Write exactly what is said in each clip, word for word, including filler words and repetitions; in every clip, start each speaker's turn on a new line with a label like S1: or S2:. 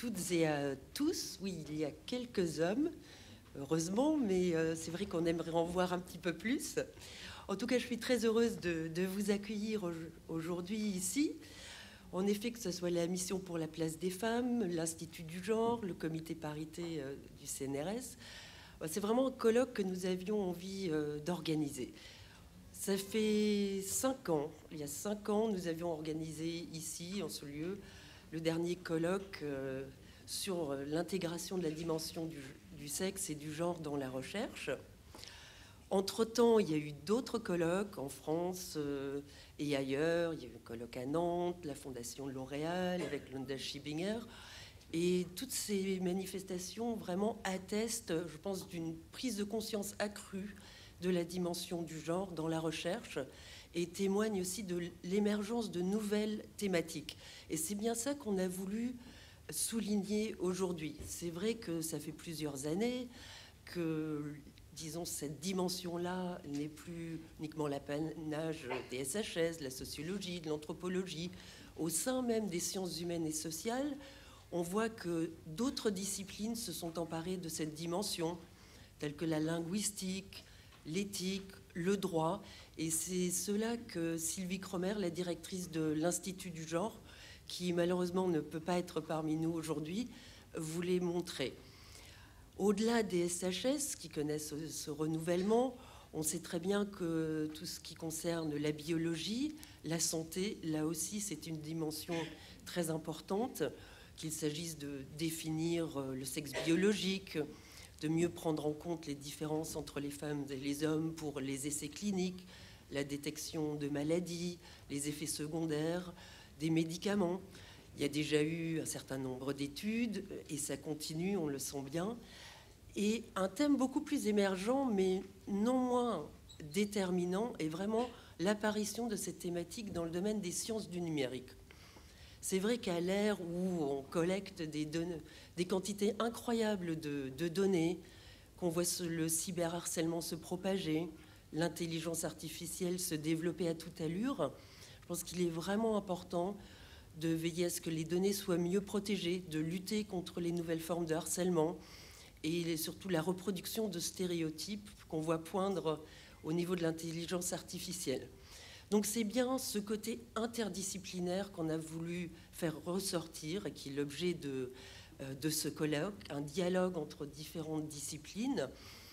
S1: toutes et à tous. Oui, il y a quelques hommes, heureusement, mais euh, c'est vrai qu'on aimerait en voir un petit peu plus. En tout cas, je suis très heureuse de, de vous accueillir aujourd'hui ici. En effet, que ce soit la Mission pour la place des femmes, l'Institut du genre, le comité parité euh, du C N R S, c'est vraiment un colloque que nous avions envie euh, d'organiser. Ça fait cinq ans, il y a cinq ans, nous avions organisé ici, en ce lieu, le dernier colloque euh, sur l'intégration de la dimension du, du sexe et du genre dans la recherche. Entre-temps, il y a eu d'autres colloques en France euh, et ailleurs. Il y a eu un colloque à Nantes, la Fondation L'Oréal avec Lunda Schibinger. Et toutes ces manifestations vraiment attestent, je pense, d'une prise de conscience accrue de la dimension du genre dans la recherche et témoignent aussi de l'émergence de nouvelles thématiques. Et c'est bien ça qu'on a voulu souligner aujourd'hui. C'est vrai que ça fait plusieurs années que, disons, cette dimension-là n'est plus uniquement l'apanage des S H S, de la sociologie, de l'anthropologie. Au sein même des sciences humaines et sociales, on voit que d'autres disciplines se sont emparées de cette dimension, telles que la linguistique, l'éthique, le droit. Et c'est cela que Sylvie Cromer, la directrice de l'Institut du genre, qui malheureusement ne peut pas être parmi nous aujourd'hui, voulait montrer. Au-delà des S H S qui connaissent ce renouvellement, on sait très bien que tout ce qui concerne la biologie, la santé, là aussi c'est une dimension très importante, qu'il s'agisse de définir le sexe biologique, de mieux prendre en compte les différences entre les femmes et les hommes pour les essais cliniques, la détection de maladies, les effets secondaires, des médicaments. Il y a déjà eu un certain nombre d'études et ça continue, on le sent bien. Et un thème beaucoup plus émergent, mais non moins déterminant, est vraiment l'apparition de cette thématique dans le domaine des sciences du numérique. C'est vrai qu'à l'ère où on collecte des, données, des quantités incroyables de, de données, qu'on voit le cyberharcèlement se propager, l'intelligence artificielle se développer à toute allure, je pense qu'il est vraiment important de veiller à ce que les données soient mieux protégées, de lutter contre les nouvelles formes de harcèlement et surtout la reproduction de stéréotypes qu'on voit poindre au niveau de l'intelligence artificielle. Donc c'est bien ce côté interdisciplinaire qu'on a voulu faire ressortir et qui est l'objet de, de ce colloque, un dialogue entre différentes disciplines,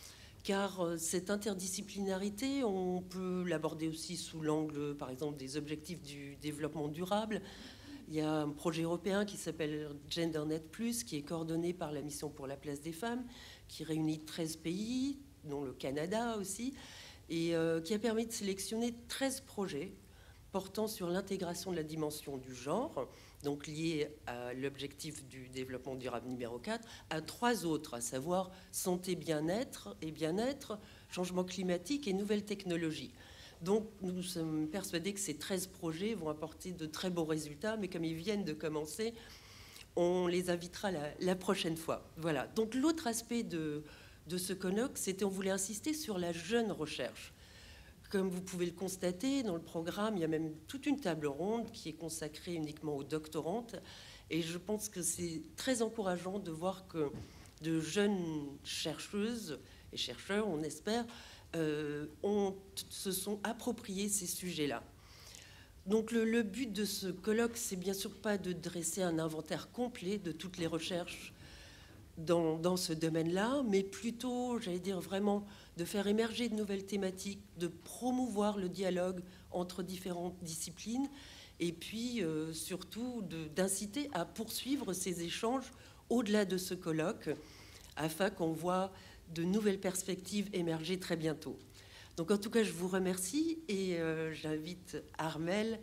S1: car cette interdisciplinarité, on peut l'aborder aussi sous l'angle, par exemple, des objectifs du développement durable. Il y a un projet européen qui s'appelle GenderNet plus, qui est coordonné par la Mission pour la place des femmes, qui réunit treize pays, dont le Canada aussi, et euh, qui a permis de sélectionner treize projets portant sur l'intégration de la dimension du genre, donc lié à l'objectif du développement durable numéro quatre, à trois autres, à savoir santé, bien-être et bien-être, changement climatique et nouvelles technologies. Donc nous sommes persuadés que ces treize projets vont apporter de très beaux résultats, mais comme ils viennent de commencer, on les invitera la, la prochaine fois. Voilà. Donc l'autre aspect de, de ce colloque, c'était on voulait insister sur la jeune recherche. Comme vous pouvez le constater, dans le programme, il y a même toute une table ronde qui est consacrée uniquement aux doctorantes. Et je pense que c'est très encourageant de voir que de jeunes chercheuses et chercheurs, on espère, euh, ont, se sont appropriés ces sujets-là. Donc le, le but de ce colloque, c'est bien sûr pas de dresser un inventaire complet de toutes les recherches dans, dans ce domaine-là, mais plutôt, j'allais dire vraiment, de faire émerger de nouvelles thématiques, de promouvoir le dialogue entre différentes disciplines, et puis euh, surtout d'inciter à poursuivre ces échanges au-delà de ce colloque, afin qu'on voit de nouvelles perspectives émerger très bientôt. Donc en tout cas, je vous remercie et euh, j'invite Armelle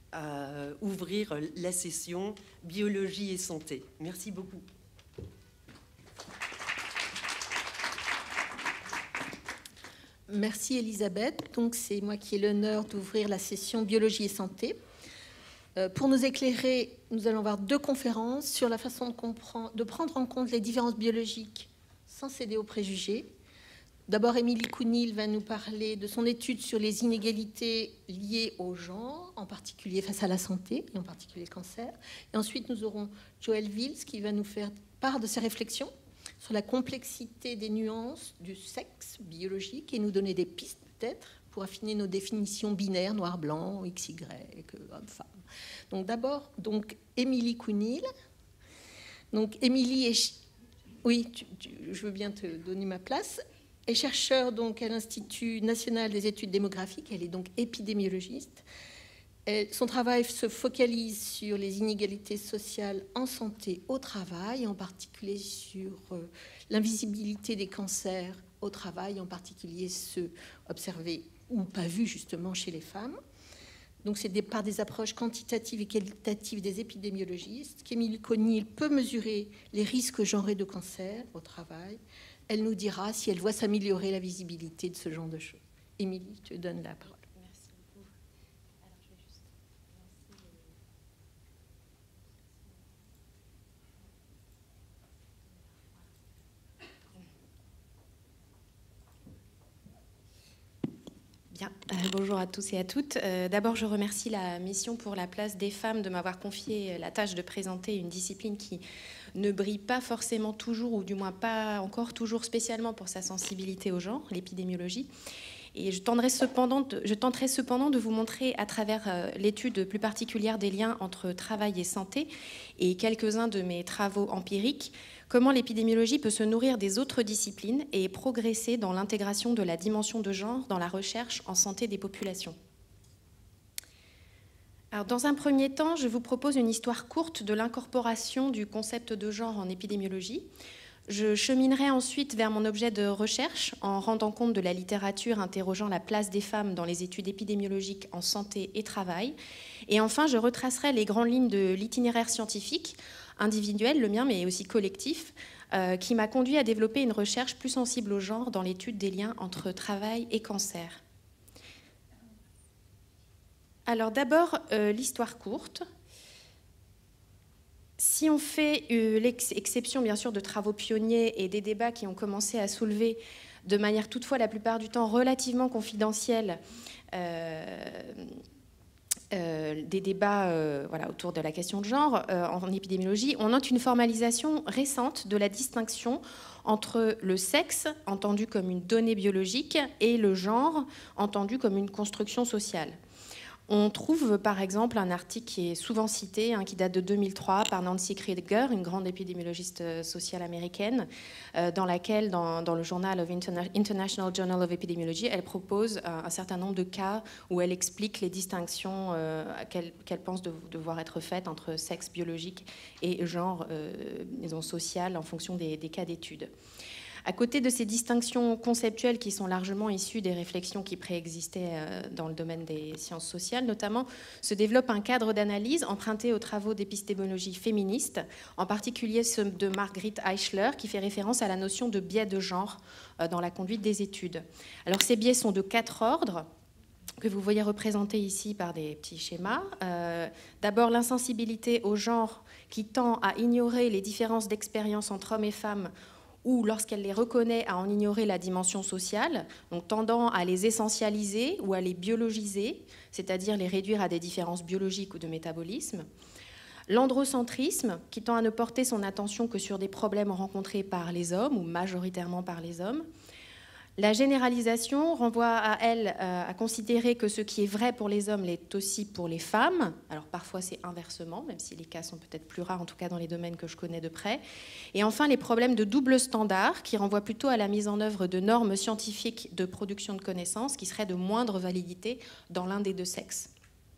S1: à ouvrir la session Biologie et santé. Merci beaucoup.
S2: Merci Elisabeth. Donc c'est moi qui ai l'honneur d'ouvrir la session Biologie et santé. Euh, pour nous éclairer, nous allons voir deux conférences sur la façon de, comprendre, de prendre en compte les différences biologiques sans céder aux préjugés. D'abord, Émilie Counil va nous parler de son étude sur les inégalités liées au genre, en particulier face à la santé, et en particulier le cancer. Et ensuite, nous aurons Joël Vils qui va nous faire part de ses réflexions sur la complexité des nuances du sexe biologique et nous donner des pistes, peut-être, pour affiner nos définitions binaires, noir-blanc, X Y, homme-femme. Donc d'abord, donc, Émilie Counil. Donc, Émilie est... Oui, tu, tu, je veux bien te donner ma place. Elle est chercheure donc, à l'Institut national des études démographiques. Elle est donc épidémiologiste. Elle, son travail se focalise sur les inégalités sociales en santé au travail, en particulier sur euh, l'invisibilité des cancers au travail, en particulier ceux observés ou pas vus justement chez les femmes. Donc c'est des, par des approches quantitatives et qualitatives des épidémiologistes qu'Émilie Counil peut mesurer les risques genrés de cancer au travail. Elle nous dira si elle voit s'améliorer la visibilité de ce genre de choses. Émilie, je te donne la parole.
S3: Merci beaucoup. Alors, je vais juste Bien, euh, bonjour à tous et à toutes. Euh, D'abord, je remercie la Mission pour la place des femmes de m'avoir confié la tâche de présenter une discipline qui ne brille pas forcément toujours, ou du moins pas encore toujours spécialement pour sa sensibilité au genre, l'épidémiologie. Et je tenterai cependant de, je tenterai cependant de vous montrer à travers euh, l'étude plus particulière des liens entre travail et santé et quelques-uns de mes travaux empiriques, comment l'épidémiologie peut se nourrir des autres disciplines et progresser dans l'intégration de la dimension de genre dans la recherche en santé des populations. Alors, dans un premier temps, je vous propose une histoire courte de l'incorporation du concept de genre en épidémiologie. Je cheminerai ensuite vers mon objet de recherche en rendant compte de la littérature interrogeant la place des femmes dans les études épidémiologiques en santé et travail. Et enfin, je retracerai les grandes lignes de l'itinéraire scientifique, individuel, le mien, mais aussi collectif, euh, qui m'a conduit à développer une recherche plus sensible au genre dans l'étude des liens entre travail et cancer. Alors d'abord, euh, l'histoire courte. Si on fait euh, l'exception, bien sûr, de travaux pionniers et des débats qui ont commencé à soulever de manière toutefois la plupart du temps relativement confidentielle euh, euh, des débats euh, voilà, autour de la question de genre euh, en épidémiologie, on note une formalisation récente de la distinction entre le sexe, entendu comme une donnée biologique, et le genre, entendu comme une construction sociale. On trouve par exemple un article qui est souvent cité, hein, qui date de deux mille trois par Nancy Krieger, une grande épidémiologiste sociale américaine, euh, dans laquelle, dans, dans le Journal of Interna International Journal of Epidemiology, elle propose un, un certain nombre de cas où elle explique les distinctions euh, qu'elle qu'elle pense de, devoir être faites entre sexe biologique et genre euh, disons, social en fonction des, des cas d'études. À côté de ces distinctions conceptuelles qui sont largement issues des réflexions qui préexistaient dans le domaine des sciences sociales, notamment, se développe un cadre d'analyse emprunté aux travaux d'épistémologie féministe, en particulier ceux de Margrit Eichler, qui fait référence à la notion de biais de genre dans la conduite des études. Alors, ces biais sont de quatre ordres, que vous voyez représentés ici par des petits schémas. Euh, D'abord, l'insensibilité au genre qui tend à ignorer les différences d'expérience entre hommes et femmes, ou lorsqu'elle les reconnaît à en ignorer la dimension sociale, donc tendant à les essentialiser ou à les biologiser, c'est-à-dire les réduire à des différences biologiques ou de métabolisme. L'androcentrisme, qui tend à ne porter son attention que sur des problèmes rencontrés par les hommes, ou majoritairement par les hommes. La généralisation renvoie à elle à considérer que ce qui est vrai pour les hommes l'est aussi pour les femmes. Alors parfois c'est inversement, même si les cas sont peut-être plus rares, en tout cas dans les domaines que je connais de près. Et enfin les problèmes de double standard, qui renvoient plutôt à la mise en œuvre de normes scientifiques de production de connaissances qui seraient de moindre validité dans l'un des deux sexes.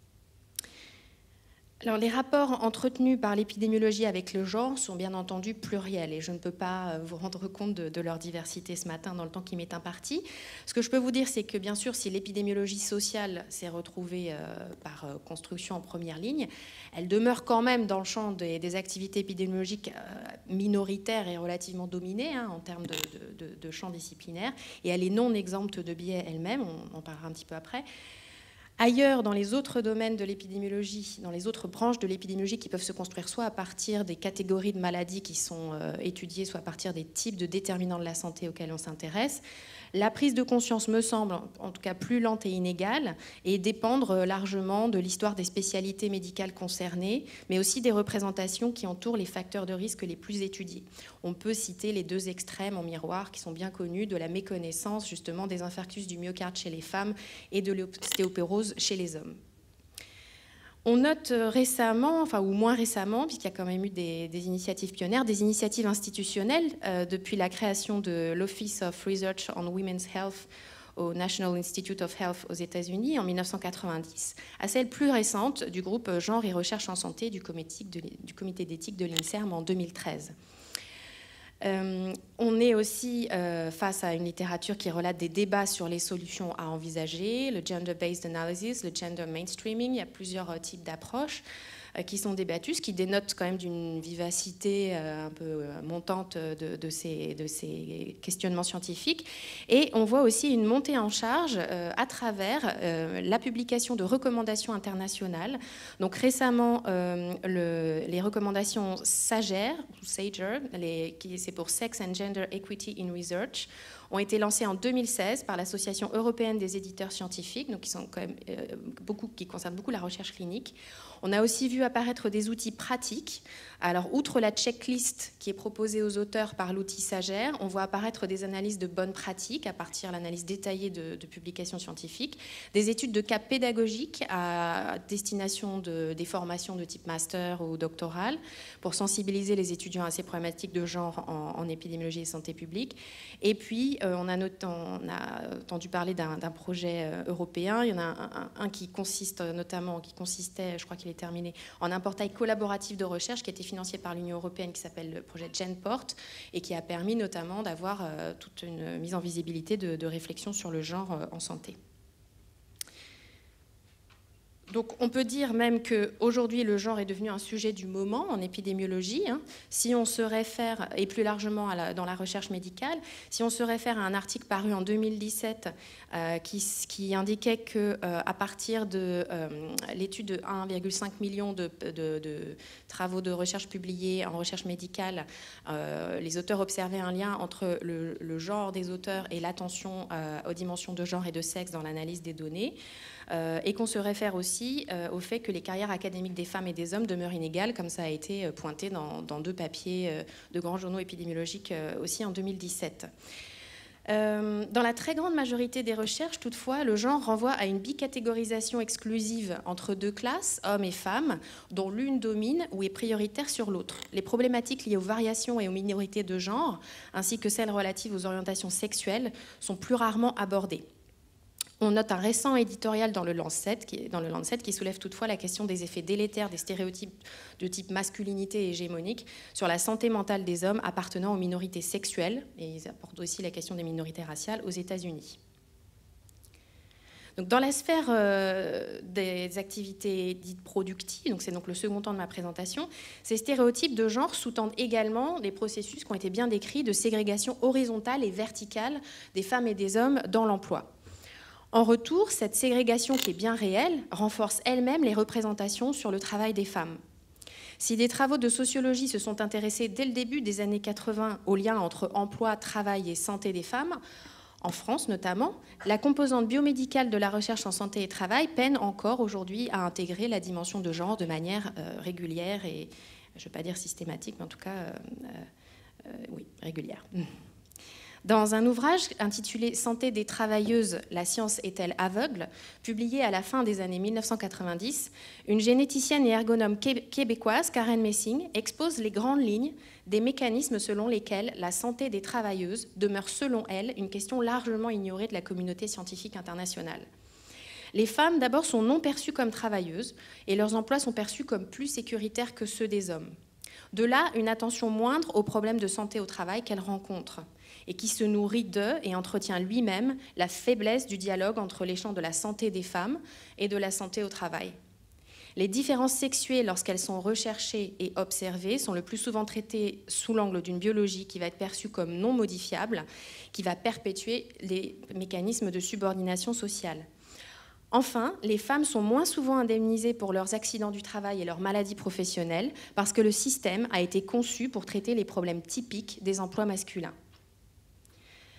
S3: Alors, les rapports entretenus par l'épidémiologie avec le genre sont bien entendu pluriels et je ne peux pas vous rendre compte de, de leur diversité ce matin dans le temps qui m'est imparti. Ce que je peux vous dire, c'est que bien sûr, si l'épidémiologie sociale s'est retrouvée euh, par euh, construction en première ligne, elle demeure quand même dans le champ des, des activités épidémiologiques euh, minoritaires et relativement dominées hein, en termes de, de, de, de champ disciplinaire et elle est non exempte de biais elle-même, on en parlera un petit peu après. Ailleurs, dans les autres domaines de l'épidémiologie, dans les autres branches de l'épidémiologie qui peuvent se construire soit à partir des catégories de maladies qui sont euh, étudiées, soit à partir des types de déterminants de la santé auxquels on s'intéresse, La prise de conscience me semble, en tout cas, plus lente et inégale, et dépendre largement de l'histoire des spécialités médicales concernées, mais aussi des représentations qui entourent les facteurs de risque les plus étudiés. On peut citer les deux extrêmes en miroir qui sont bien connus, de la méconnaissance justement des infarctus du myocarde chez les femmes et de l'ostéoporose chez les hommes. On note récemment, enfin ou moins récemment, puisqu'il y a quand même eu des, des initiatives pionnières, des initiatives institutionnelles euh, depuis la création de l'Office of Research on Women's Health au National Institute of Health aux États-Unis en mille neuf cent quatre-vingt-dix, à celle plus récente du groupe Genre et Recherche en Santé du comité, de, du comité d'éthique de l'INSERM en deux mille treize. Euh, on est aussi euh, face à une littérature qui relate des débats sur les solutions à envisager, le gender-based analysis, le gender mainstreaming. Il y a plusieurs euh, types d'approches euh, qui sont débattues, ce qui dénote quand même d'une vivacité euh, un peu euh, montante de, de, ces, de ces questionnements scientifiques. Et on voit aussi une montée en charge euh, à travers euh, la publication de recommandations internationales. Donc récemment, euh, le, les recommandations SAGER, ou SAGER, les, qui, c'est pour Sex and Gender Equity in Research, ont été lancées en deux mille seize par l'Association européenne des éditeurs scientifiques, donc qui, sont quand même, euh, beaucoup, qui concernent beaucoup la recherche clinique. On a aussi vu apparaître des outils pratiques. Alors, outre la checklist qui est proposée aux auteurs par l'outil SAGER, on voit apparaître des analyses de bonnes pratiques à partir de l'analyse détaillée de, de publications scientifiques, des études de cas pédagogiques à destination de, des formations de type master ou doctoral pour sensibiliser les étudiants à ces problématiques de genre en, en épidémiologie et santé publique. Et puis, euh, on, a not, on a entendu parler d'un, d'un projet euh, européen. Il y en a un, un, un qui consiste notamment, qui consistait, je crois qu'il est terminé, en un portail collaboratif de recherche qui a été financé par l'Union européenne, qui s'appelle le projet GenPort, et qui a permis notamment d'avoir euh, toute une mise en visibilité de, de réflexion sur le genre euh, en santé. Donc on peut dire même qu'aujourd'hui le genre est devenu un sujet du moment en épidémiologie. Hein. Si on se réfère, et plus largement à la, dans la recherche médicale, si on se réfère à un article paru en deux mille dix-sept euh, qui, qui indiquait qu'à euh, partir de euh, l'étude de un virgule cinq million de, de, de travaux de recherche publiés en recherche médicale, euh, les auteurs observaient un lien entre le, le genre des auteurs et l'attention euh, aux dimensions de genre et de sexe dans l'analyse des données. Euh, et qu'on se réfère aussi euh, au fait que les carrières académiques des femmes et des hommes demeurent inégales, comme ça a été euh, pointé dans, dans deux papiers euh, de grands journaux épidémiologiques euh, aussi en deux mille dix-sept. Euh, dans la très grande majorité des recherches, toutefois, le genre renvoie à une bicatégorisation exclusive entre deux classes, hommes et femmes, dont l'une domine ou est prioritaire sur l'autre. Les problématiques liées aux variations et aux minorités de genre, ainsi que celles relatives aux orientations sexuelles, sont plus rarement abordées. On note un récent éditorial dans le Lancet qui, dans le Lancet qui soulève toutefois la question des effets délétères des stéréotypes de type masculinité et hégémonique sur la santé mentale des hommes appartenant aux minorités sexuelles, et ils abordent aussi la question des minorités raciales aux États-Unis. Donc, dans la sphère euh, des activités dites productives, donc c'est donc le second temps de ma présentation, ces stéréotypes de genre sous-tendent également des processus qui ont été bien décrits de ségrégation horizontale et verticale des femmes et des hommes dans l'emploi. En retour, cette ségrégation qui est bien réelle renforce elle-même les représentations sur le travail des femmes. Si des travaux de sociologie se sont intéressés dès le début des années quatre-vingts au lien entre emploi, travail et santé des femmes, en France notamment, la composante biomédicale de la recherche en santé et travail peine encore aujourd'hui à intégrer la dimension de genre de manière euh, régulière et, je ne vais pas dire systématique, mais en tout cas, euh, euh, oui, régulière. Dans un ouvrage intitulé « Santé des travailleuses, la science est-elle aveugle ?», publié à la fin des années mille neuf cent quatre-vingt-dix, une généticienne et ergonome québécoise, Karen Messing, expose les grandes lignes des mécanismes selon lesquels la santé des travailleuses demeure, selon elle, une question largement ignorée de la communauté scientifique internationale. Les femmes, d'abord, sont non perçues comme travailleuses et leurs emplois sont perçus comme plus sécuritaires que ceux des hommes. De là, une attention moindre aux problèmes de santé au travail qu'elles rencontrent, et qui se nourrit d'eux et entretient lui-même la faiblesse du dialogue entre les champs de la santé des femmes et de la santé au travail. Les différences sexuées, lorsqu'elles sont recherchées et observées, sont le plus souvent traitées sous l'angle d'une biologie qui va être perçue comme non modifiable, qui va perpétuer les mécanismes de subordination sociale. Enfin, les femmes sont moins souvent indemnisées pour leurs accidents du travail et leurs maladies professionnelles parce que le système a été conçu pour traiter les problèmes typiques des emplois masculins.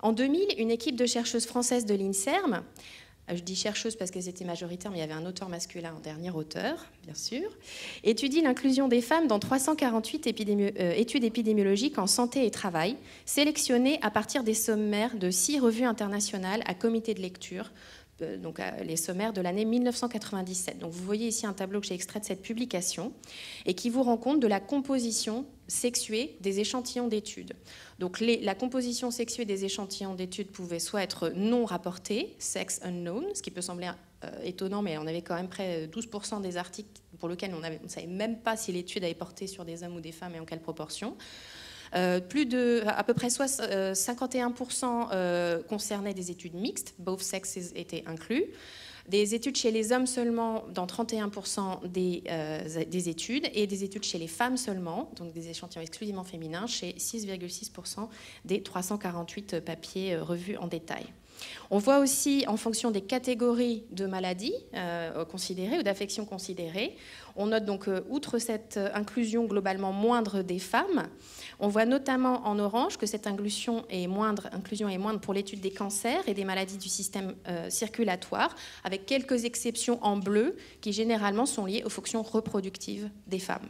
S3: En deux mille, une équipe de chercheuses françaises de l'INSERM, je dis chercheuses parce qu'elles étaient majoritaires, mais il y avait un auteur masculin en dernier auteur, bien sûr, étudie l'inclusion des femmes dans trois cent quarante-huit épidémi euh, études épidémiologiques en santé et travail, sélectionnées à partir des sommaires de six revues internationales à comité de lecture, euh, donc euh, les sommaires de l'année mille neuf cent quatre-vingt-dix-sept. Donc vous voyez ici un tableau que j'ai extrait de cette publication et qui vous rend compte de la composition sexuée des échantillons d'études. Donc les, la composition sexuée des échantillons d'études pouvait soit être non rapportée, sex unknown, ce qui peut sembler euh, étonnant, mais on avait quand même près de douze pour cent des articles pour lesquels on ne savait même pas si l'étude avait porté sur des hommes ou des femmes et en quelle proportion. Euh, plus de, à peu près soit, euh, cinquante et un pour cent euh, concernaient des études mixtes, both sexes étaient inclus. Des études chez les hommes seulement dans trente et un pour cent des, euh, des études, et des études chez les femmes seulement, donc des échantillons exclusivement féminins, chez six virgule six pour cent des trois cent quarante-huit papiers euh, revus en détail. On voit aussi, en fonction des catégories de maladies euh, considérées ou d'affections considérées, on note donc, euh, outre cette inclusion globalement moindre des femmes, on voit notamment en orange que cette inclusion est moindre, inclusion est moindre pour l'étude des cancers et des maladies du système euh, circulatoire, avec quelques exceptions en bleu qui généralement sont liées aux fonctions reproductives des femmes.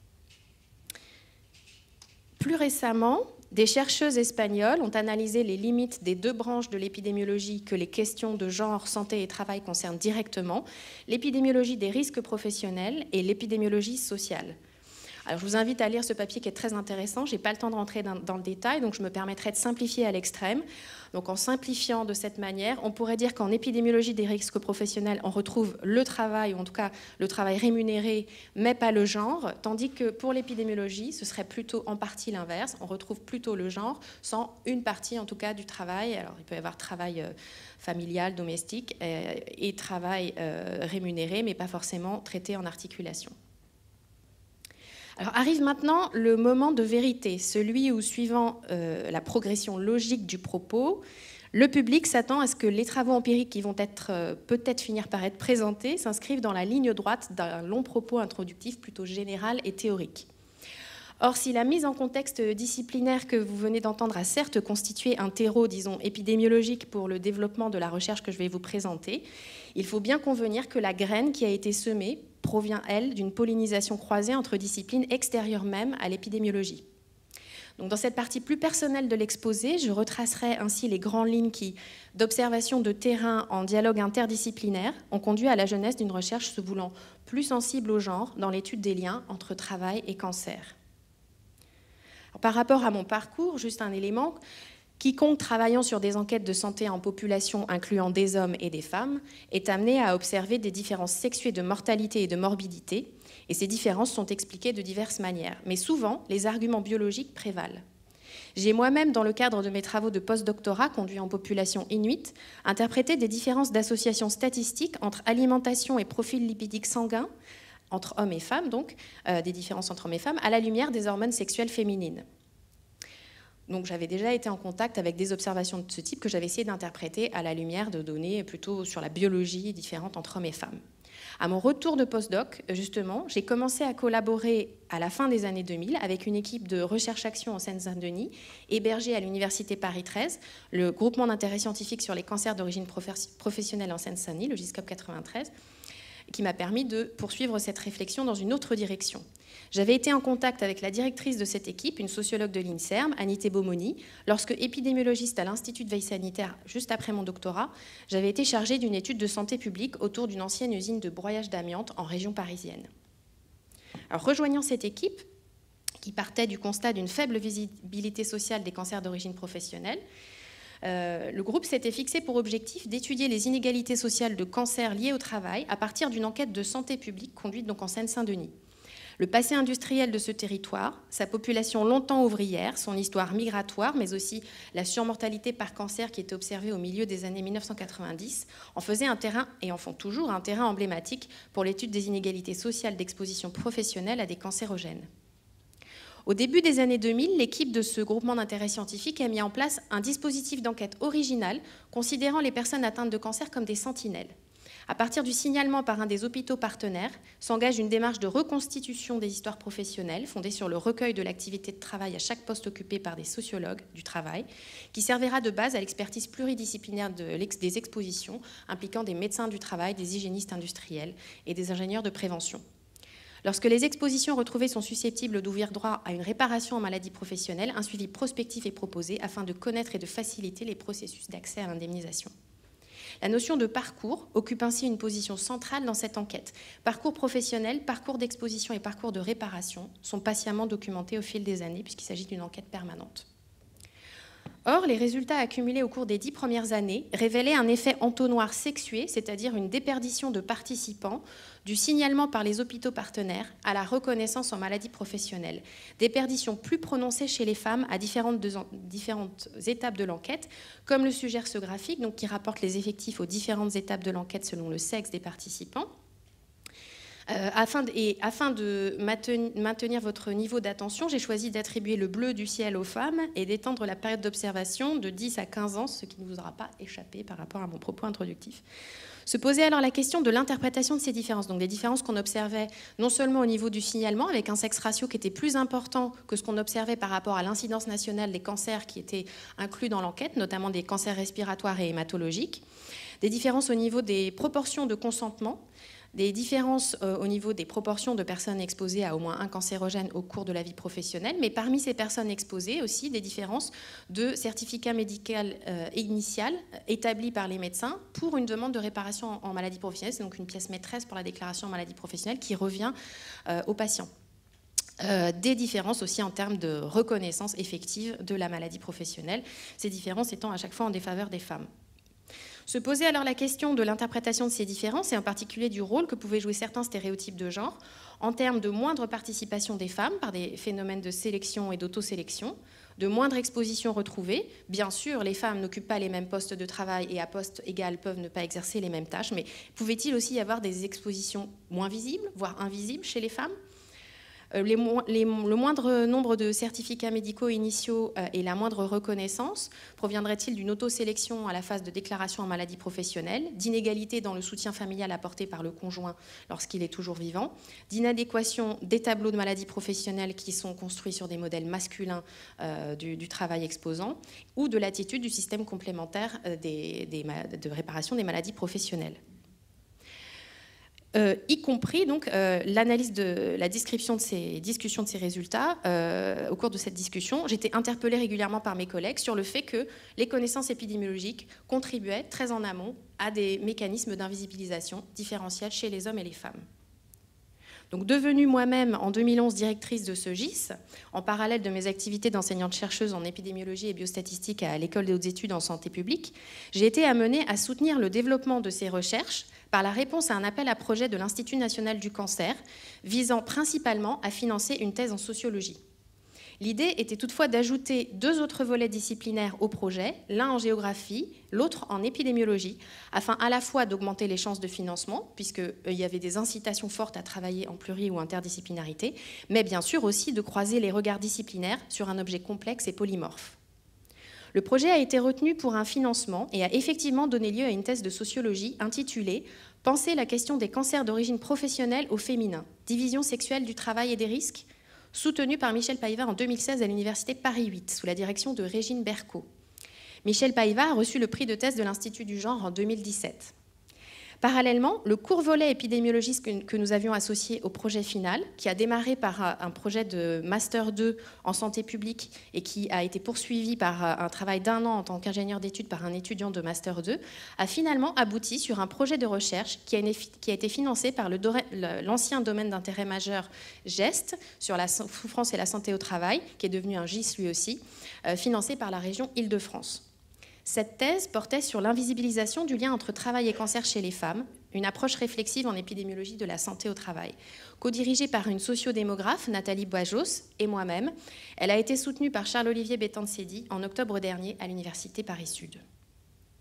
S3: Plus récemment, des chercheuses espagnoles ont analysé les limites des deux branches de l'épidémiologie que les questions de genre, santé et travail concernent directement, l'épidémiologie des risques professionnels et l'épidémiologie sociale. Alors, je vous invite à lire ce papier qui est très intéressant. Je n'ai pas le temps de rentrer dans, dans le détail, donc je me permettrai de simplifier à l'extrême. Donc, en simplifiant de cette manière, on pourrait dire qu'en épidémiologie des risques professionnels, on retrouve le travail, ou en tout cas le travail rémunéré, mais pas le genre, tandis que pour l'épidémiologie, ce serait plutôt en partie l'inverse. On retrouve plutôt le genre, sans une partie en tout cas du travail. Alors, il peut y avoir travail euh, familial, domestique, euh, et travail euh, rémunéré, mais pas forcément traité en articulation. Alors arrive maintenant le moment de vérité, celui où, suivant euh, la progression logique du propos, le public s'attend à ce que les travaux empiriques qui vont être euh, peut-être finir par être présentés s'inscrivent dans la ligne droite d'un long propos introductif plutôt général et théorique. Or, si la mise en contexte disciplinaire que vous venez d'entendre a certes constitué un terreau, disons, épidémiologique pour le développement de la recherche que je vais vous présenter, il faut bien convenir que la graine qui a été semée provient, elle, d'une pollinisation croisée entre disciplines extérieures même à l'épidémiologie. Donc, dans cette partie plus personnelle de l'exposé, je retracerai ainsi les grandes lignes qui, d'observation de terrain en dialogue interdisciplinaire, ont conduit à la jeunesse d'une recherche se voulant plus sensible au genre dans l'étude des liens entre travail et cancer. Alors, par rapport à mon parcours, juste un élément, quiconque travaillant sur des enquêtes de santé en population incluant des hommes et des femmes est amené à observer des différences sexuées de mortalité et de morbidité, et ces différences sont expliquées de diverses manières. Mais souvent, les arguments biologiques prévalent. J'ai moi-même, dans le cadre de mes travaux de post-doctorat conduits en population inuite, interprété des différences d'association statistique entre alimentation et profil lipidique sanguin, entre hommes et femmes, donc, euh, des différences entre hommes et femmes, à la lumière des hormones sexuelles féminines. Donc j'avais déjà été en contact avec des observations de ce type que j'avais essayé d'interpréter à la lumière de données plutôt sur la biologie différente entre hommes et femmes. À mon retour de postdoc, justement, j'ai commencé à collaborer à la fin des années deux mille avec une équipe de recherche-action en Seine-Saint-Denis, hébergée à l'Université Paris treize, le groupement d'intérêt scientifique sur les cancers d'origine professionnelle en Seine-Saint-Denis, le GISCOP quatre-vingt-treize, qui m'a permis de poursuivre cette réflexion dans une autre direction. J'avais été en contact avec la directrice de cette équipe, une sociologue de l'INSERM, Anité Bomoni, lorsque, épidémiologiste à l'Institut de veille sanitaire, juste après mon doctorat, j'avais été chargée d'une étude de santé publique autour d'une ancienne usine de broyage d'amiante en région parisienne. Alors, rejoignant cette équipe, qui partait du constat d'une faible visibilité sociale des cancers d'origine professionnelle, Euh, le groupe s'était fixé pour objectif d'étudier les inégalités sociales de cancer liées au travail à partir d'une enquête de santé publique conduite donc en Seine-Saint-Denis. Le passé industriel de ce territoire, sa population longtemps ouvrière, son histoire migratoire, mais aussi la surmortalité par cancer qui était observée au milieu des années mille neuf cent quatre-vingt-dix, en faisaient un terrain, et en font toujours, un terrain emblématique pour l'étude des inégalités sociales d'exposition professionnelle à des cancérogènes. Au début des années deux mille, l'équipe de ce groupement d'intérêt scientifique a mis en place un dispositif d'enquête original considérant les personnes atteintes de cancer comme des sentinelles. À partir du signalement par un des hôpitaux partenaires, s'engage une démarche de reconstitution des histoires professionnelles fondée sur le recueil de l'activité de travail à chaque poste occupé par des sociologues du travail, qui servira de base à l'expertise pluridisciplinaire de l'ex- des expositions impliquant des médecins du travail, des hygiénistes industriels et des ingénieurs de prévention. Lorsque les expositions retrouvées sont susceptibles d'ouvrir droit à une réparation en maladie professionnelle, un suivi prospectif est proposé afin de connaître et de faciliter les processus d'accès à l'indemnisation. La notion de parcours occupe ainsi une position centrale dans cette enquête. Parcours professionnel, parcours d'exposition et parcours de réparation sont patiemment documentés au fil des années puisqu'il s'agit d'une enquête permanente. Or, les résultats accumulés au cours des dix premières années révélaient un effet entonnoir sexué, c'est-à-dire une déperdition de participants du signalement par les hôpitaux partenaires à la reconnaissance en maladie professionnelle. Déperdition plus prononcée chez les femmes à différentes, de, différentes étapes de l'enquête, comme le suggère ce graphique, donc qui rapporte les effectifs aux différentes étapes de l'enquête selon le sexe des participants. Euh, afin de, et afin de maintenir votre niveau d'attention, j'ai choisi d'attribuer le bleu du ciel aux femmes et d'étendre la période d'observation de dix à quinze ans, ce qui ne vous aura pas échappé par rapport à mon propos introductif. Se posait alors la question de l'interprétation de ces différences, donc des différences qu'on observait non seulement au niveau du signalement, avec un sexe ratio qui était plus important que ce qu'on observait par rapport à l'incidence nationale des cancers qui étaient inclus dans l'enquête, notamment des cancers respiratoires et hématologiques, des différences au niveau des proportions de consentement, des différences euh, au niveau des proportions de personnes exposées à au moins un cancérogène au cours de la vie professionnelle, mais parmi ces personnes exposées aussi des différences de certificat médical euh, initial établi par les médecins pour une demande de réparation en, en maladie professionnelle. C'est donc une pièce maîtresse pour la déclaration en maladie professionnelle qui revient euh, aux patients. Euh, des différences aussi en termes de reconnaissance effective de la maladie professionnelle, ces différences étant à chaque fois en défaveur des femmes. Se posait alors la question de l'interprétation de ces différences et en particulier du rôle que pouvaient jouer certains stéréotypes de genre en termes de moindre participation des femmes par des phénomènes de sélection et d'autosélection, de moindre exposition retrouvée. Bien sûr, les femmes n'occupent pas les mêmes postes de travail et à poste égal peuvent ne pas exercer les mêmes tâches, mais pouvait-il aussi y avoir des expositions moins visibles, voire invisibles chez les femmes ? Les, les, le moindre nombre de certificats médicaux initiaux euh, et la moindre reconnaissance proviendrait-il d'une autosélection à la phase de déclaration en maladie professionnelle, d'inégalité dans le soutien familial apporté par le conjoint lorsqu'il est toujours vivant, d'inadéquation des tableaux de maladie professionnelle qui sont construits sur des modèles masculins euh, du, du travail exposant, ou de l'attitude du système complémentaire euh, des, des, de réparation des maladies professionnelles. Euh, y compris donc euh, l'analyse de la description de ces discussions, de ces résultats. Euh, au cours de cette discussion, j'étais interpellée régulièrement par mes collègues sur le fait que les connaissances épidémiologiques contribuaient très en amont à des mécanismes d'invisibilisation différentiels chez les hommes et les femmes. Donc, devenue moi-même en deux mille onze directrice de ce G I S, en parallèle de mes activités d'enseignante-chercheuse en épidémiologie et biostatistique à l'École des hautes études en santé publique, j'ai été amenée à soutenir le développement de ces recherches par la réponse à un appel à projet de l'Institut national du cancer, visant principalement à financer une thèse en sociologie. L'idée était toutefois d'ajouter deux autres volets disciplinaires au projet, l'un en géographie, l'autre en épidémiologie, afin à la fois d'augmenter les chances de financement, puisqu'il y avait des incitations fortes à travailler en pluri- ou interdisciplinarité, mais bien sûr aussi de croiser les regards disciplinaires sur un objet complexe et polymorphe. Le projet a été retenu pour un financement et a effectivement donné lieu à une thèse de sociologie intitulée « Penser la question des cancers d'origine professionnelle au féminin, division sexuelle du travail et des risques », soutenue par Michel Paiva en deux mille seize à l'Université Paris huit, sous la direction de Régine Berco. Michel Paiva a reçu le prix de thèse de l'Institut du genre en deux mille dix-sept. Parallèlement, le court volet épidémiologiste que nous avions associé au projet final, qui a démarré par un projet de Master deux en santé publique et qui a été poursuivi par un travail d'un an en tant qu'ingénieur d'études par un étudiant de Master deux, a finalement abouti sur un projet de recherche qui a, une, qui a été financé par l'ancien domaine d'intérêt majeur GEST sur la souffrance et la santé au travail, qui est devenu un G I S lui aussi, euh, financé par la région Île-de-France. Cette thèse portait sur l'invisibilisation du lien entre travail et cancer chez les femmes, une approche réflexive en épidémiologie de la santé au travail. Co-dirigée par une sociodémographe, Nathalie Boajos, et moi-même, elle a été soutenue par Charles-Olivier Bettensédi en octobre dernier à l'Université Paris-Sud.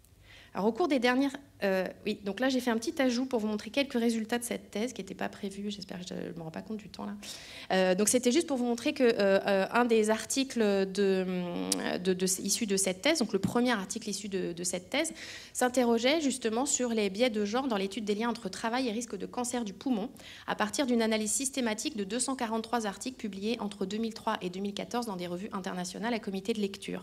S3: Alors, au cours des dernières... Euh, oui, donc là, j'ai fait un petit ajout pour vous montrer quelques résultats de cette thèse qui n'était pas prévu. J'espère que je ne me rends pas compte du temps, là. Euh, donc, c'était juste pour vous montrer que euh, un des articles de, de, de, issus de cette thèse, donc le premier article issu de, de cette thèse, s'interrogeait justement sur les biais de genre dans l'étude des liens entre travail et risque de cancer du poumon, à partir d'une analyse systématique de deux cent quarante-trois articles publiés entre deux mille trois et deux mille quatorze dans des revues internationales à comité de lecture.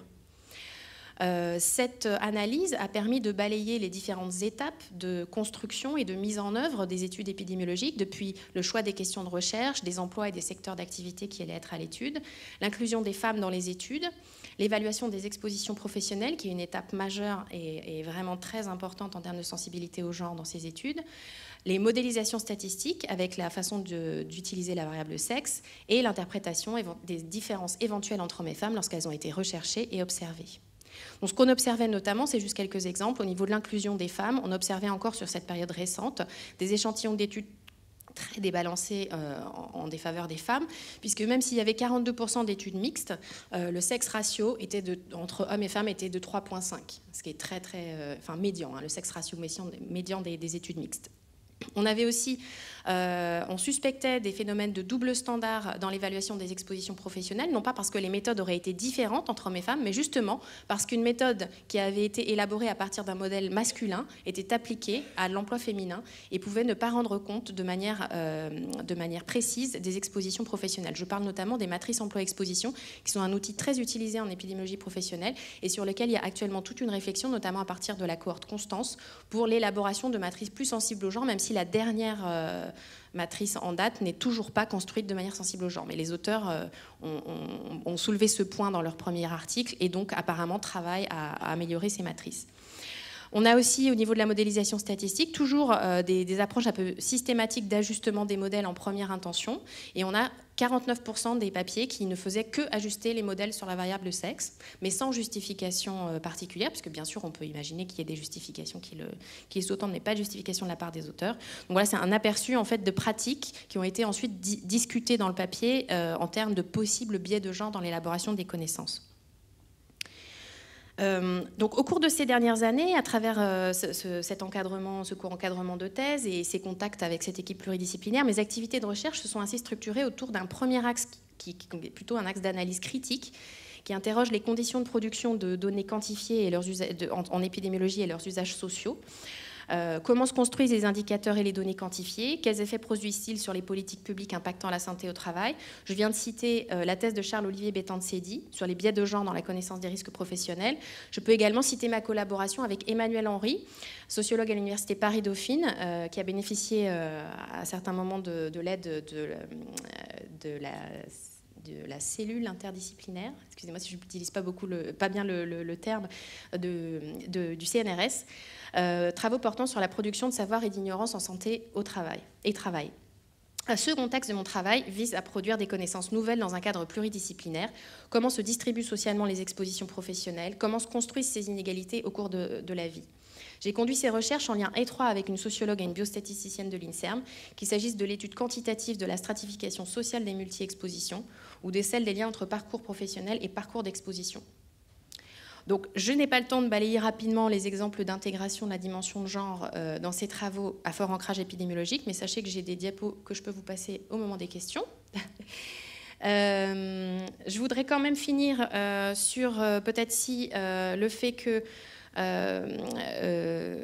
S3: Euh, cette analyse a permis de balayer les différentes étapes de construction et de mise en œuvre des études épidémiologiques, depuis le choix des questions de recherche, des emplois et des secteurs d'activité qui allaient être à l'étude, l'inclusion des femmes dans les études, l'évaluation des expositions professionnelles, qui est une étape majeure et, et vraiment très importante en termes de sensibilité au genre dans ces études, les modélisations statistiques avec la façon d'utiliser la variable sexe et l'interprétation des différences éventuelles entre hommes et femmes lorsqu'elles ont été recherchées et observées. Donc, ce qu'on observait notamment, c'est juste quelques exemples. Au niveau de l'inclusion des femmes, on observait encore sur cette période récente des échantillons d'études très débalancés euh, en, en défaveur des femmes, puisque même s'il y avait quarante-deux pour cent d'études mixtes, euh, le sexe ratio était de, entre hommes et femmes était de trois virgule cinq, ce qui est très, très, euh, enfin médian, hein, le sexe ratio médian, médian des, des études mixtes. On avait aussi, euh, on suspectait des phénomènes de double standard dans l'évaluation des expositions professionnelles, non pas parce que les méthodes auraient été différentes entre hommes et femmes, mais justement parce qu'une méthode qui avait été élaborée à partir d'un modèle masculin était appliquée à l'emploi féminin et pouvait ne pas rendre compte de manière, euh, de manière précise des expositions professionnelles. Je parle notamment des matrices emploi-exposition, qui sont un outil très utilisé en épidémiologie professionnelle et sur lequel il y a actuellement toute une réflexion, notamment à partir de la cohorte Constance, pour l'élaboration de matrices plus sensibles au genre, même si la dernière euh, matrice en date n'est toujours pas construite de manière sensible au genre. Mais les auteurs euh, ont, ont, ont soulevé ce point dans leur premier article et donc apparemment travaillent à, à améliorer ces matrices. On a aussi, au niveau de la modélisation statistique, toujours euh, des, des approches un peu systématiques d'ajustement des modèles en première intention. Et on a quarante-neuf pour cent des papiers qui ne faisaient que ajuster les modèles sur la variable sexe, mais sans justification euh, particulière, puisque bien sûr, on peut imaginer qu'il y ait des justifications qui, le, qui les sous-entendent, mais pas de justification de la part des auteurs. Donc voilà, c'est un aperçu en fait, de pratiques qui ont été ensuite di discutées dans le papier euh, en termes de possibles biais de genre dans l'élaboration des connaissances. Euh, donc, au cours de ces dernières années, à travers euh, ce, ce, cet encadrement, ce court encadrement de thèse et ces contacts avec cette équipe pluridisciplinaire, mes activités de recherche se sont ainsi structurées autour d'un premier axe qui, qui, qui est plutôt un axe d'analyse critique, qui interroge les conditions de production de données quantifiées et leurs usages, de, en, en épidémiologie et leurs usages sociaux. Euh, comment se construisent les indicateurs et les données quantifiées? Quels effets produisent-ils sur les politiques publiques impactant la santé au travail? Je viens de citer euh, la thèse de Charles-Olivier Bétance-Sédy sur les biais de genre dans la connaissance des risques professionnels. Je peux également citer ma collaboration avec Emmanuel Henry, sociologue à l'université Paris-Dauphine, euh, qui a bénéficié euh, à certains moments de, de l'aide de, de, de la... de la cellule interdisciplinaire, excusez-moi si je n'utilise pas, beaucoup le, pas bien le, le, le terme, de, de, du C N R S, euh, travaux portant sur la production de savoir et d'ignorance en santé au travail, et travail. Ce contexte de mon travail vise à produire des connaissances nouvelles dans un cadre pluridisciplinaire. Comment se distribuent socialement les expositions professionnelles? Comment se construisent ces inégalités au cours de, de la vie? J'ai conduit ces recherches en lien étroit avec une sociologue et une biostatisticienne de l'INSERM, qu'il s'agisse de l'étude quantitative de la stratification sociale des multi-expositions ou de celle des liens entre parcours professionnels et parcours d'exposition. Donc, je n'ai pas le temps de balayer rapidement les exemples d'intégration de la dimension de genre euh, dans ces travaux à fort ancrage épidémiologique, mais sachez que j'ai des diapos que je peux vous passer au moment des questions. euh, je voudrais quand même finir euh, sur euh, peut-être si euh, le fait que Euh, euh,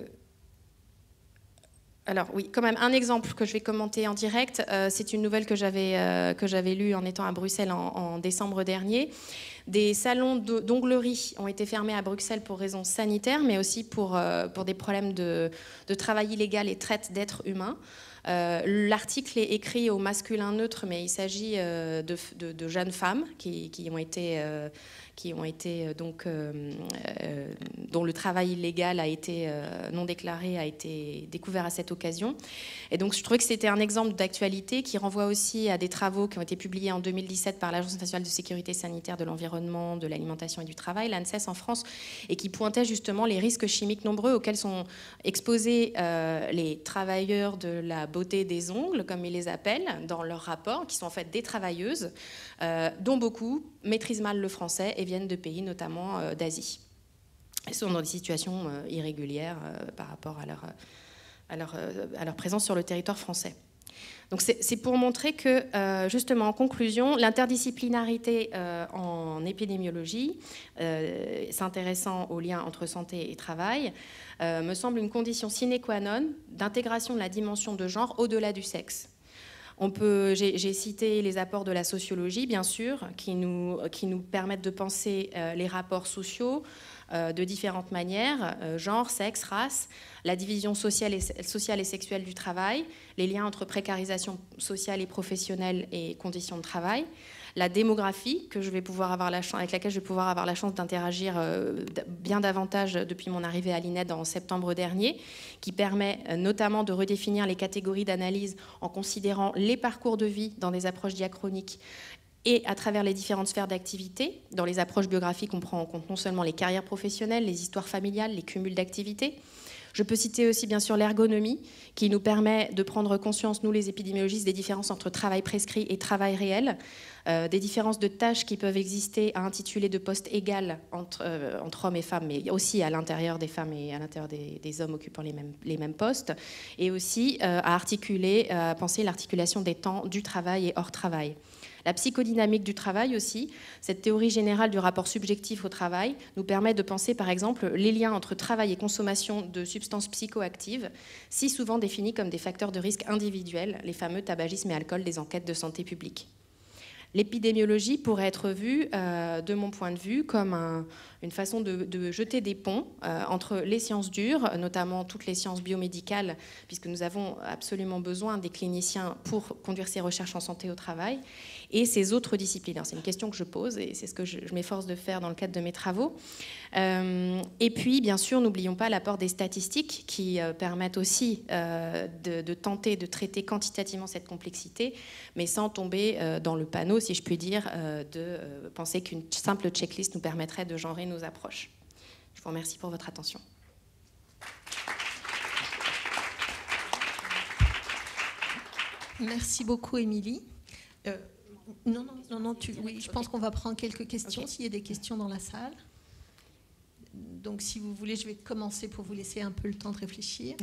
S3: alors oui, quand même un exemple que je vais commenter en direct. Euh, c'est une nouvelle que j'avais euh, que j'avais lue en étant à Bruxelles en, en décembre dernier. Des salons d'onglerie ont été fermés à Bruxelles pour raisons sanitaires, mais aussi pour, euh, pour des problèmes de, de travail illégal et traite d'êtres humains. Euh, L'article est écrit au masculin neutre, mais il s'agit euh, de, de, de jeunes femmes qui, qui ont été, euh, qui ont été donc, euh, euh, dont le travail illégal a été euh, non déclaré a été découvert à cette occasion. Et donc, je trouvais que c'était un exemple d'actualité qui renvoie aussi à des travaux qui ont été publiés en deux mille dix-sept par l'Agence nationale de sécurité sanitaire de l'environnement, de l'alimentation et du travail, l'ANSES en France, et qui pointait justement les risques chimiques nombreux auxquels sont exposés euh, les travailleurs de la beauté des ongles, comme ils les appellent, dans leur rapport, qui sont en fait des travailleuses, euh, dont beaucoup maîtrisent mal le français et viennent de pays notamment euh, d'Asie. sont dans des situations euh, irrégulières euh, par rapport à leur, à, leur, euh, à leur présence sur le territoire français. Donc c'est pour montrer que, euh, justement, en conclusion, l'interdisciplinarité euh, en épidémiologie, euh, s'intéressant aux liens entre santé et travail, euh, me semble une condition sine qua non d'intégration de la dimension de genre au-delà du sexe. J'ai cité les apports de la sociologie, bien sûr, qui nous, qui nous permettent de penser euh, les rapports sociaux euh, de différentes manières, euh, genre, sexe, race, la division sociale et, sociale et sexuelle du travail, les liens entre précarisation sociale et professionnelle et conditions de travail, la démographie que je vais pouvoir avoir la chance, avec laquelle je vais pouvoir avoir la chance d'interagir euh, bien davantage depuis mon arrivée à l'I N E D en septembre dernier, qui permet euh, notamment de redéfinir les catégories d'analyse en considérant les parcours de vie dans des approches diachroniques et à travers les différentes sphères d'activité. Dans les approches biographiques, on prend en compte non seulement les carrières professionnelles, les histoires familiales, les cumuls d'activités. Je peux citer aussi bien sûr l'ergonomie, qui nous permet de prendre conscience, nous les épidémiologistes, des différences entre travail prescrit et travail réel, euh, des différences de tâches qui peuvent exister à intituler de postes égal entre, euh, entre hommes et femmes, mais aussi à l'intérieur des femmes et à l'intérieur des, des hommes occupant les mêmes, les mêmes postes, et aussi euh, à articuler, euh, à penser l'articulation des temps du travail et hors travail. La psychodynamique du travail aussi, cette théorie générale du rapport subjectif au travail, nous permet de penser par exemple les liens entre travail et consommation de substances psychoactives, si souvent définies comme des facteurs de risque individuels, les fameux tabagisme et alcool des enquêtes de santé publique. L'épidémiologie pourrait être vue, euh, de mon point de vue, comme un, une façon de, de jeter des ponts euh, entre les sciences dures, notamment toutes les sciences biomédicales, puisque nous avons absolument besoin des cliniciens pour conduire ces recherches en santé au travail, et ces autres disciplines. C'est une question que je pose, et c'est ce que je, je m'efforce de faire dans le cadre de mes travaux. Euh, et puis, bien sûr, n'oublions pas l'apport des statistiques qui euh, permettent aussi euh, de, de tenter de traiter quantitativement cette complexité, mais sans tomber euh, dans le panneau, si je puis dire, euh, de euh, penser qu'une simple checklist nous permettrait de genrer nos approches. Je vous remercie pour votre attention.
S2: Merci beaucoup, Émilie. Euh, non, non, non, non tu, oui, je pense qu'on va prendre quelques questions, okay. S'il y a des questions dans la salle. Donc, si vous voulez, je vais commencer pour vous laisser un peu le temps de réfléchir.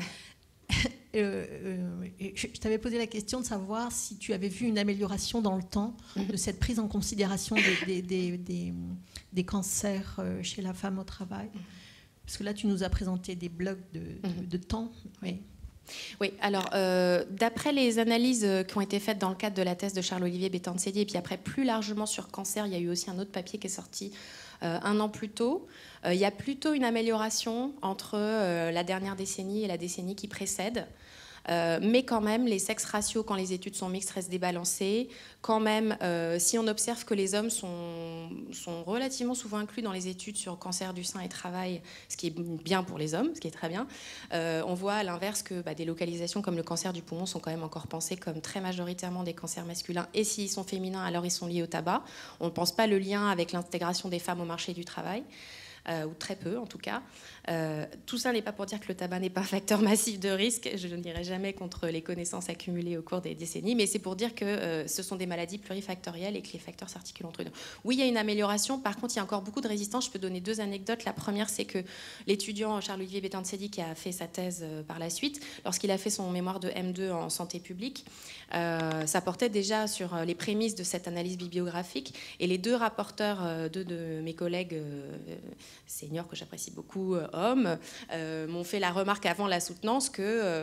S2: Euh, euh, je t'avais posé la question de savoir si tu avais vu une amélioration dans le temps de cette prise en considération des, des, des, des, des cancers chez la femme au travail. Parce que là, tu nous as présenté des blocs de, de, de temps. Oui.
S3: Oui, alors euh, d'après les analyses qui ont été faites dans le cadre de la thèse de Charles-Olivier Bettencellier, et puis après plus largement sur cancer, il y a eu aussi un autre papier qui est sorti euh, un an plus tôt. Euh, il y a plutôt une amélioration entre euh, la dernière décennie et la décennie qui précède. Euh, mais quand même, les sex ratios, quand les études sont mixtes, restent débalancés. Quand même, euh, si on observe que les hommes sont, sont relativement souvent inclus dans les études sur cancer du sein et travail, ce qui est bien pour les hommes, ce qui est très bien, euh, on voit à l'inverse que bah, des localisations comme le cancer du poumon sont quand même encore pensées comme très majoritairement des cancers masculins. Et s'ils sont féminins, alors ils sont liés au tabac. On ne pense pas le lien avec l'intégration des femmes au marché du travail. Euh, ou très peu en tout cas. Euh, tout ça n'est pas pour dire que le tabac n'est pas un facteur massif de risque, je ne dirai jamais contre les connaissances accumulées au cours des décennies, mais c'est pour dire que euh, ce sont des maladies plurifactorielles et que les facteurs s'articulent entre eux. Oui, il y a une amélioration, par contre il y a encore beaucoup de résistance. Je peux donner deux anecdotes. La première, c'est que l'étudiant Charles-Olivier Bettencellier, qui a fait sa thèse euh, par la suite, lorsqu'il a fait son mémoire de M deux en santé publique, euh, ça portait déjà sur les prémices de cette analyse bibliographique, et les deux rapporteurs, euh, deux de mes collègues euh, seniors que j'apprécie beaucoup, euh, hommes, euh, m'ont fait la remarque avant la soutenance que euh,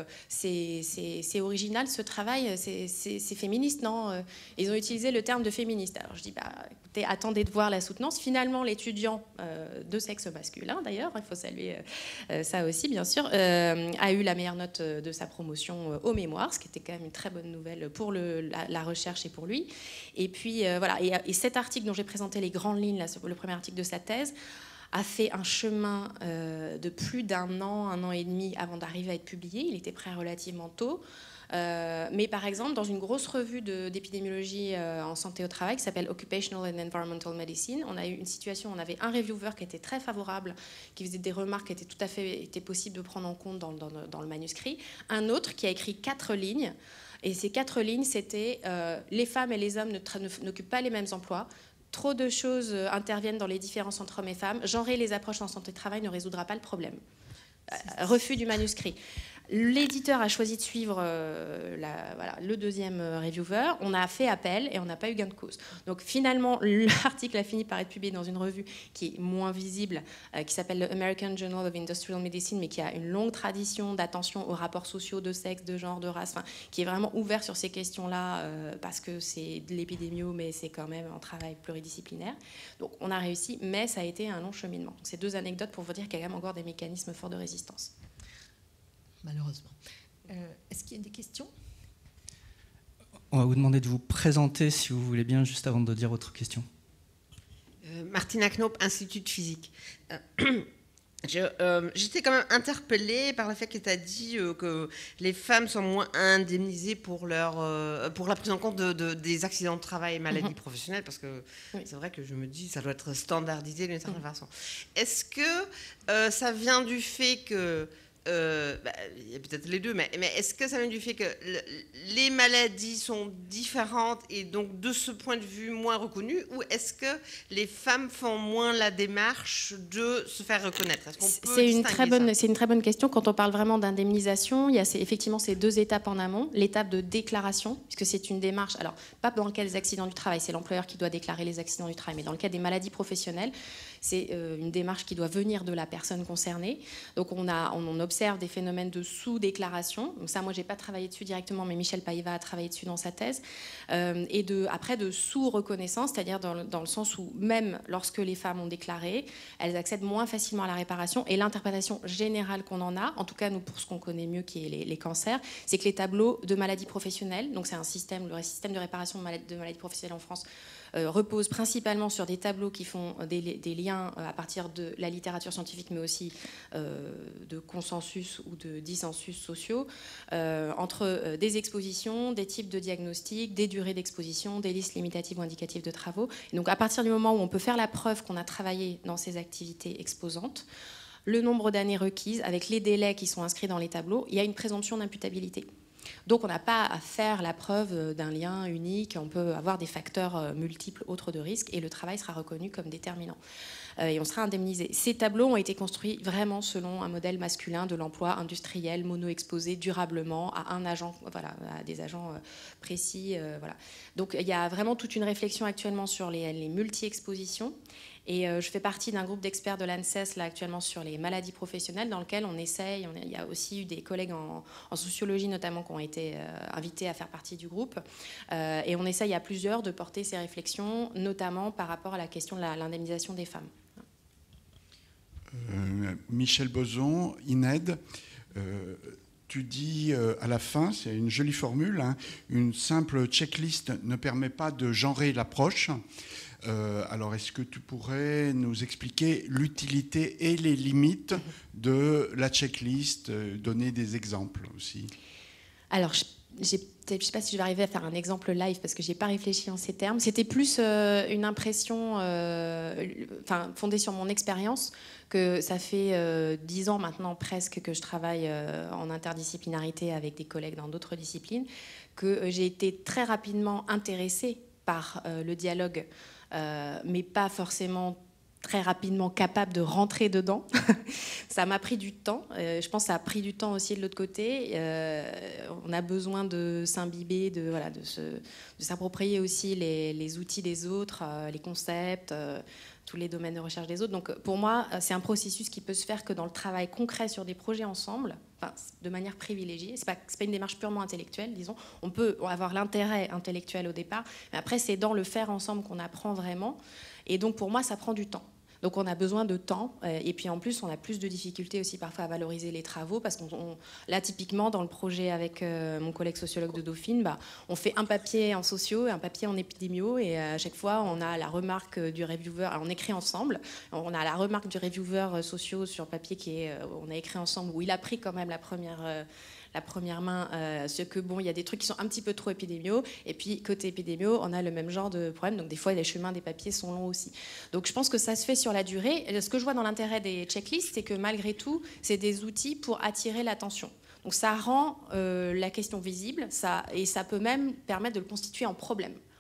S3: c'est original ce travail, c'est féministe, non? Ils ont utilisé le terme de féministe. Alors je dis, bah, écoutez, attendez de voir la soutenance. Finalement, l'étudiant euh, de sexe masculin, d'ailleurs, il faut saluer euh, ça aussi, bien sûr, euh, a eu la meilleure note de sa promotion euh, au mémoire, ce qui était quand même une très bonne nouvelle pour le, la, la recherche et pour lui. Et puis, euh, voilà, et, et cet article dont j'ai présenté les grandes lignes, là, le premier article de sa thèse, a fait un chemin euh, de plus d'un an, un an et demi avant d'arriver à être publié. Il était prêt relativement tôt. Euh, mais par exemple, dans une grosse revue d'épidémiologie euh, en santé au travail qui s'appelle Occupational and Environmental Medicine, on a eu une situation, on avait un reviewer qui était très favorable, qui faisait des remarques qui étaient tout à fait étaient possibles de prendre en compte dans, dans, dans le manuscrit. Un autre qui a écrit quatre lignes. Et ces quatre lignes, c'était euh, les femmes et les hommes n'occupent pas les mêmes emplois. trop de choses interviennent dans les différences entre hommes et femmes. Genrer les approches en santé de travail ne résoudra pas le problème. Euh, refus du manuscrit. L'éditeur a choisi de suivre euh, la, voilà, le deuxième reviewer. On a fait appel et on n'a pas eu gain de cause. Donc finalement, l'article a fini par être publié dans une revue qui est moins visible, euh, qui s'appelle le American Journal of Industrial Medicine, mais qui a une longue tradition d'attention aux rapports sociaux, de sexe, de genre, de race, qui est vraiment ouvert sur ces questions-là, euh, parce que c'est de l'épidémio, mais c'est quand même un travail pluridisciplinaire. Donc on a réussi, mais ça a été un long cheminement. Donc, c'est deux anecdotes pour vous dire qu'il y a quand même encore des mécanismes forts de résistance.
S2: Malheureusement. Euh, est-ce qu'il y a des questions ?
S4: On va vous demander de vous présenter, si vous voulez bien, juste avant de dire votre question.
S5: Euh, Martina Knoop, Institut de physique. Euh, je, euh, j'étais quand même interpellée par le fait que tu as dit euh, que les femmes sont moins indemnisées pour, leur, euh, pour la prise en compte de, de, des accidents de travail et maladies mm-hmm. professionnelles, parce que oui. c'est vrai que je me dis ça doit être standardisé d'une certaine mm-hmm. façon. Est-ce que euh, ça vient du fait que Euh, bah, il y a peut-être les deux, mais, mais est-ce que ça vient du fait que le, les maladies sont différentes et donc de ce point de vue moins reconnues, ou est-ce que les femmes font moins la démarche de se faire reconnaître ? Est-ce qu'on peut
S3: c'est, une très bonne, c'est une très bonne question. Quand on parle vraiment d'indemnisation, il y a ces, effectivement ces deux étapes en amont. L'étape de déclaration, puisque c'est une démarche, alors pas dans le cas des accidents du travail, c'est l'employeur qui doit déclarer les accidents du travail, mais dans le cas des maladies professionnelles, c'est euh, une démarche qui doit venir de la personne concernée. Donc on, a, on, on observe des phénomènes de sous-déclaration. Donc ça, moi, j'ai pas travaillé dessus directement, mais Michel Paiva a travaillé dessus dans sa thèse. Euh, et de, après, de sous-reconnaissance, c'est-à-dire dans le, dans le sens où même lorsque les femmes ont déclaré, elles accèdent moins facilement à la réparation. Et l'interprétation générale qu'on en a, en tout cas nous pour ce qu'on connaît mieux, qui est les, les cancers, c'est que les tableaux de maladies professionnelles, donc c'est un système, le système de réparation de maladies, de maladies professionnelles en France, Euh, repose principalement sur des tableaux qui font des, des liens à partir de la littérature scientifique, mais aussi euh, de consensus ou de dissensus sociaux, euh, entre euh, des expositions, des types de diagnostics, des durées d'exposition, des listes limitatives ou indicatives de travaux. Et donc à partir du moment où on peut faire la preuve qu'on a travaillé dans ces activités exposantes, le nombre d'années requises, avec les délais qui sont inscrits dans les tableaux, il y a une présomption d'imputabilité. Donc on n'a pas à faire la preuve d'un lien unique, on peut avoir des facteurs multiples autres de risque et le travail sera reconnu comme déterminant. Et on sera indemnisé. Ces tableaux ont été construits vraiment selon un modèle masculin de l'emploi industriel, mono-exposé durablement à un agent, voilà, à des agents précis. Voilà. Donc il y a vraiment toute une réflexion actuellement sur les, les multi-expositions. Et euh, je fais partie d'un groupe d'experts de l'ANSES là, actuellement sur les maladies professionnelles dans lequel on essaye, on, il y a aussi eu des collègues en, en sociologie notamment qui ont été euh, invités à faire partie du groupe. Euh, et on essaye à plusieurs de porter ces réflexions, notamment par rapport à la question de la, l'indemnisation des femmes.
S6: Euh, Michel Boson, I N E D, euh, tu dis euh, à la fin, c'est une jolie formule, hein, une simple checklist ne permet pas de genrer l'approche. Euh, alors, est-ce que tu pourrais nous expliquer l'utilité et les limites de la checklist, euh, donner des exemples aussi ?
S3: Alors, je ne sais pas si je vais arriver à faire un exemple live parce que je n'ai pas réfléchi en ces termes. C'était plus euh, une impression euh, enfin, fondée sur mon expérience, que ça fait euh, dix ans maintenant presque que je travaille euh, en interdisciplinarité avec des collègues dans d'autres disciplines, que euh, j'ai été très rapidement intéressée par euh, le dialogue, euh, mais pas forcément très rapidement capable de rentrer dedans. Ça m'a pris du temps. Euh, je pense que ça a pris du temps aussi de l'autre côté. Euh, on a besoin de s'imbiber, de, voilà, de, se, de s'approprier aussi les, les outils des autres, euh, les concepts, euh, tous les domaines de recherche des autres. Donc pour moi, c'est un processus qui peut se faire que dans le travail concret sur des projets ensemble, enfin, de manière privilégiée. Ce n'est pas, c'est pas une démarche purement intellectuelle, disons. On peut avoir l'intérêt intellectuel au départ, mais après, c'est dans le faire ensemble qu'on apprend vraiment. Et donc pour moi, ça prend du temps. Donc on a besoin de temps, et puis en plus on a plus de difficultés aussi parfois à valoriser les travaux, parce qu'on on, là typiquement dans le projet avec euh, mon collègue sociologue de Dauphine, bah, on fait un papier en sociaux et un papier en épidémio, et à chaque fois on a la remarque du reviewer, alors on écrit ensemble, on a la remarque du reviewer sociaux sur papier qui est, on a écrit ensemble, où il a pris quand même la première... Euh, la première main, euh, ce que bon, il y a des trucs qui sont un petit peu trop épidémiaux, et puis côté épidémio, on a le même genre de problème, donc des fois les chemins des papiers sont longs aussi. Donc je pense que ça se fait sur la durée. Ce que je vois dans l'intérêt des checklists, c'est que malgré tout, c'est des outils pour attirer l'attention. Donc ça rend euh, la question visible, ça, et ça peut même permettre de le constituer en problème.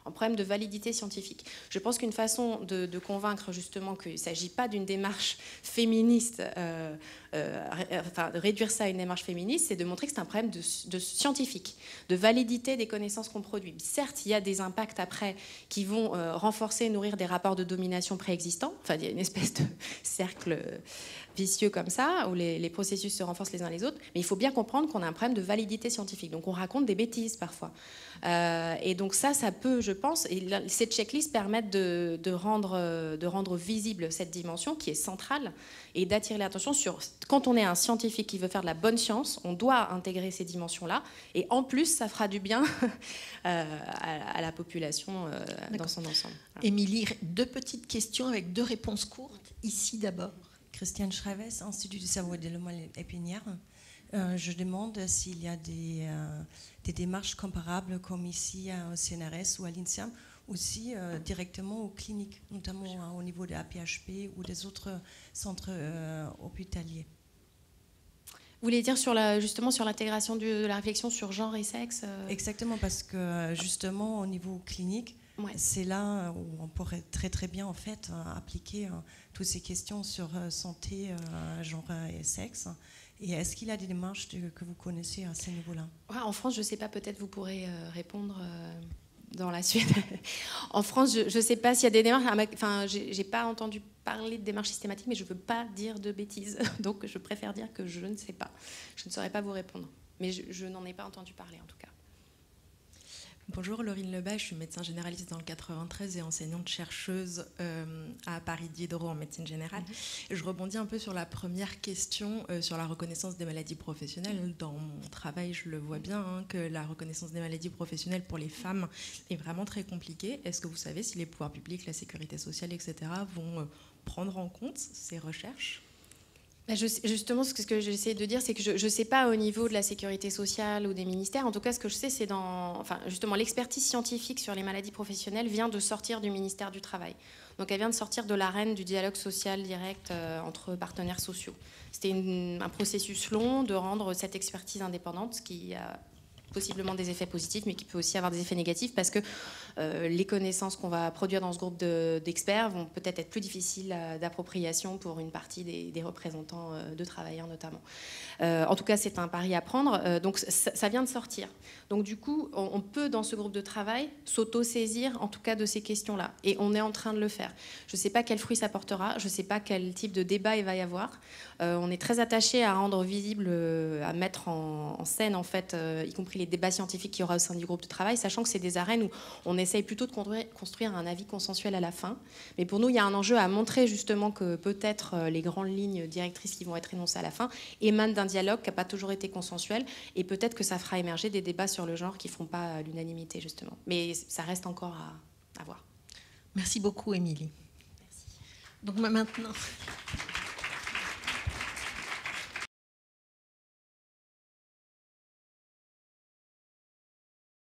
S3: un problème de validité scientifique. Je pense qu'une façon de, de convaincre justement qu'il ne s'agit pas d'une démarche féministe, euh, euh, enfin de réduire ça à une démarche féministe, c'est de montrer que c'est un problème de, de scientifique, de validité des connaissances qu'on produit. Certes, il y a des impacts après qui vont euh, renforcer et nourrir des rapports de domination préexistants, enfin il y a une espèce de cercle vicieux comme ça, où les, les processus se renforcent les uns les autres, mais il faut bien comprendre qu'on a un problème de validité scientifique, donc on raconte des bêtises parfois. Euh, et donc ça, ça peut, je pense, et là, ces checklists permettent de, de, rendre, de rendre visible cette dimension qui est centrale et d'attirer l'attention sur, quand on est un scientifique qui veut faire de la bonne science, on doit intégrer ces dimensions-là, et en plus, ça fera du bien euh, à, à la population euh, dans son ensemble. Voilà.
S2: Émilie, deux petites questions avec deux réponses courtes. Ici d'abord.
S7: Christiane Schreves, Institut du cerveau et de l'Épinière. Euh, je demande s'il y a des, euh, des démarches comparables comme ici au C N R S ou à l'INSERM, aussi euh, directement aux cliniques, notamment euh, au niveau de A P H P ou des autres centres euh, hospitaliers.
S3: Vous voulez dire sur la, justement sur l'intégration de la réflexion sur genre et sexe euh...
S7: Exactement, parce que justement au niveau clinique, ouais. C'est là où on pourrait très très bien en fait appliquer euh, toutes ces questions sur euh, santé, euh, genre et sexe. Et est-ce qu'il y a des démarches de, que vous connaissez à ce niveau-là?
S3: Ouais, en France, je ne sais pas, peut-être vous pourrez euh, répondre euh, dans la suite. En France, je ne sais pas s'il y a des démarches. Enfin, j'ai, j'ai pas entendu parler de démarches systématiques, mais je ne veux pas dire de bêtises. Donc, je préfère dire que je ne sais pas. Je ne saurais pas vous répondre. Mais je, je n'en ai pas entendu parler, en tout cas.
S8: Bonjour, Laurine Lebas, je suis médecin généraliste dans le quatre-vingt-treize et enseignante chercheuse euh, à Paris Diderot en médecine générale. Mmh. Je rebondis un peu sur la première question euh, sur la reconnaissance des maladies professionnelles. Dans mon travail, je le vois bien, hein, que la reconnaissance des maladies professionnelles pour les femmes est vraiment très compliquée. Est-ce que vous savez si les pouvoirs publics, la sécurité sociale, et cetera vont euh, prendre en compte ces recherches ?
S3: Je, justement, ce que j'essaie de dire, c'est que je ne sais pas au niveau de la sécurité sociale ou des ministères. En tout cas, ce que je sais, c'est dans... Enfin, justement, l'expertise scientifique sur les maladies professionnelles vient de sortir du ministère du Travail. Donc, elle vient de sortir de l'arène du dialogue social direct euh, entre partenaires sociaux. C'était une, un processus long de rendre cette expertise indépendante, ce qui a possiblement des effets positifs, mais qui peut aussi avoir des effets négatifs parce que euh, les connaissances qu'on va produire dans ce groupe de, d'experts vont peut-être être plus difficiles à, d'appropriation pour une partie des, des représentants euh, de travailleurs notamment. Euh, en tout cas, c'est un pari à prendre. Euh, donc, ça, ça vient de sortir. Donc, du coup, on, on peut, dans ce groupe de travail, s'auto-saisir, en tout cas, de ces questions-là. Et on est en train de le faire. Je ne sais pas quel fruit ça portera. Je ne sais pas quel type de débat il va y avoir. Euh, on est très attaché à rendre visible, euh, à mettre en, en scène, en fait, euh, y compris les débats scientifiques qu'il y aura au sein du groupe de travail, sachant que c'est des arènes où on essaye plutôt de construire un avis consensuel à la fin. Mais pour nous, il y a un enjeu à montrer justement que peut-être les grandes lignes directrices qui vont être énoncées à la fin émanent d'un dialogue qui n'a pas toujours été consensuel, et peut-être que ça fera émerger des débats sur le genre qui ne feront pas l'unanimité, justement. Mais ça reste encore à, à voir.
S2: Merci beaucoup, Émilie.
S3: Merci.
S2: Donc maintenant...